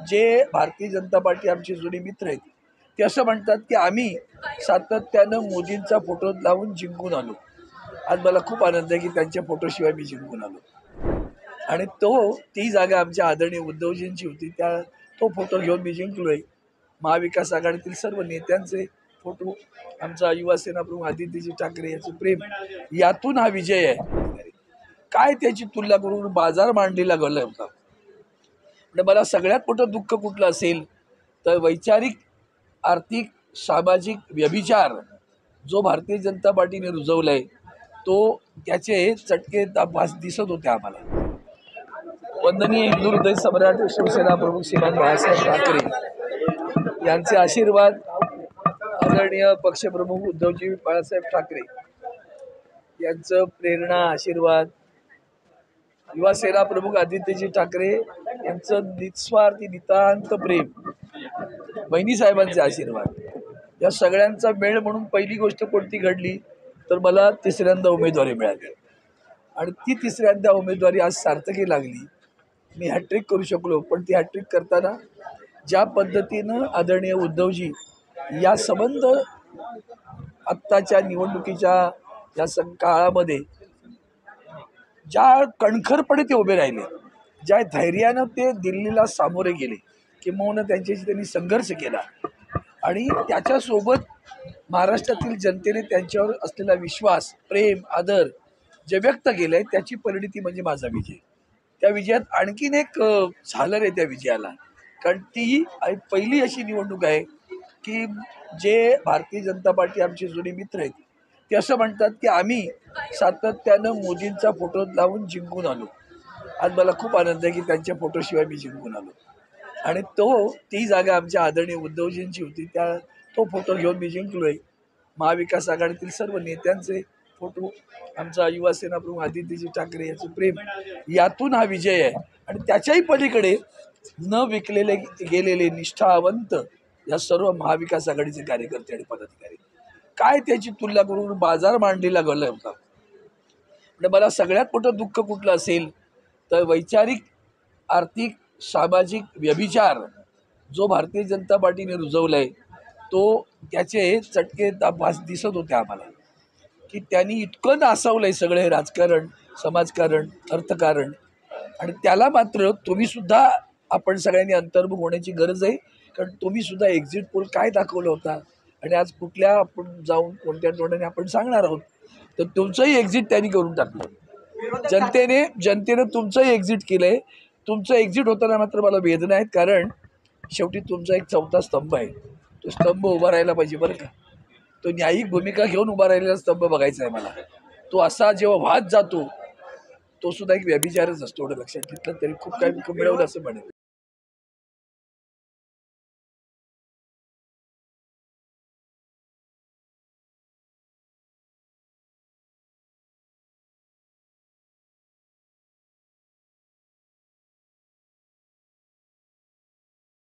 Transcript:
जे भारतीय जनता पार्टी आमचे जुने मित्र आहेत ते असं म्हणतात की आम्ही सातत्यानं मोदींचा फोटो लावून जिंकून आलो। आज मला खूप आनंद आहे की त्यांच्या फोटोशिवाय मी जिंकून आलो आणि ती जागा आमच्या आदरणीय उद्धवजींची होती। तो फोटो घेऊन मी जिंकलोय। महाविकास आघाडीतील सर्व नेत्यांचे फोटो, आमचा युवासेना प्रमुख आदित्यजी ठाकरे याचं प्रेम, यातून हा विजय आहे। काय त्याची तुलना करून बाजार मांडलेला गेला होता। म्हणजे मला सगळ्यात मोठं दुःख कुठलं असेल तर वैचारिक, आर्थिक, सामाजिक व्यभिचार जो भारतीय जनता पार्टीने रुजवलाय त्याचे चटके दिसत होते आम्हाला। वंदनीय हिंदू हृदय सम्राट शिवसेना प्रमुख श्रीमान बाळासाहेब ठाकरे यांचे आशीर्वाद, आदरणीय पक्षप्रमुख उद्धवजी बाळासाहेब ठाकरे यांचं प्रेरणा, आशीर्वाद, युवासेना प्रमुख आदित्यजी ठाकरे यांचं निस्वार्थी नितांत प्रेम, बहिणी साहेबांचे आशीर्वाद, या सगळ्यांचा मेळ म्हणून पहिली गोष्ट कोणती घडली तर मला तिसऱ्यांदा उमेदवारी मिळाली आणि ती तिसऱ्यांदा उमेदवारी आज सार्थकी लागली। मी हॅट्रिक करू शकलो, पण ती हॅट्रिक करताना ज्या पद्धतीनं आदरणीय उद्धवजी या संबंध आत्ताच्या निवडणुकीच्या या काळामध्ये ज्या कणखरपणे ते उभे राहिले, ज्या धैर्यानं ते दिल्लीला सामोरे गेले, किंबहुना त्यांच्याशी त्यांनी संघर्ष केला आणि त्याच्यासोबत महाराष्ट्रातील जनतेने त्यांच्यावर असलेला विश्वास, प्रेम, आदर जे व्यक्त केलंय त्याची परिणिती म्हणजे माझा विजय। त्या विजयात आणखीन एक झालर आहे त्या विजयाला, कारण ती पहिली अशी निवडणूक आहे की जे भारतीय जनता पार्टी आमचे जुने मित्र आहेत ते असं म्हणतात की आम्ही सातत्यानं मोदींचा फोटो लावून जिंकून आलो। आज मला खूप आनंद आहे की त्यांच्या फोटोशिवाय मी जिंकून आलो आणि ती जागा आमच्या आदरणीय उद्धवजींची होती। तो फोटो घेऊन मी जिंकलोय। महाविकास आघाडीतील सर्व नेत्यांचे फोटो, आमचा युवासेना प्रमुख आदित्यजी ठाकरे याचं प्रेम, यातून हा विजय आहे आणि त्याच्याही पलीकडे न विकलेले गेलेले निष्ठावंत या सर्व महाविकास आघाडीचे कार्यकर्ते आणि पदाधिकारी। काय त्याची तुलना करून बाजार मांडलेला गेला होता। म्हणजे मला सगळ्यात मोठं दुःख कुठलं असेल तर वैचारिक, आर्थिक, सामाजिक व्यभिचार जो भारतीय जनता पार्टीने रुजवलाय त्याचे चटके दिसत होते आम्हाला की त्यांनी इतकं नासवलंय सगळे राजकारण, समाजकारण, अर्थकारण, आणि त्याला मात्र तुम्ही सुद्धा, आपण सगळ्यांनी अंतर्मुख होण्याची गरज आहे, कारण तुम्ही सुद्धा एक्झिट पोल काय दाखवला होता आणि आज कुठल्या आपण जाऊन कोणत्या तोंडाने आपण सांगणार आहोत, तर तुमचंही एक्झिट त्यांनी करून टाकलं। जनतेने तुमचंही एक्झिट केलंय। तुमचं एक्झिट होताना मात्र मला वेदना आहेत, कारण शेवटी तुमचा एक चौथा स्तंभ आहे, तो स्तंभ उभा राहायला पाहिजे बरं का। तो न्यायिक भूमिका घेऊन उभा राहिलेला स्तंभ बघायचा आहे मला। तो असा जेव्हा वाहत जातो तो सुद्धा एक व्यभिचारच असतो, एवढं लक्षात घेतलं तरी खूप काही मिळवलं असं म्हणेल।